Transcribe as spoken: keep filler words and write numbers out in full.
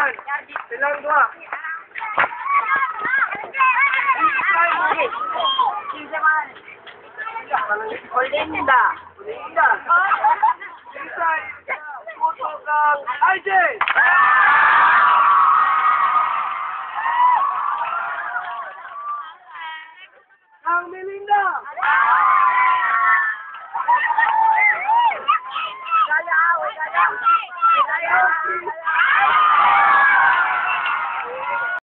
yan. Silang dua. Olinda. Linda. Isa, isa. Puto kang I J.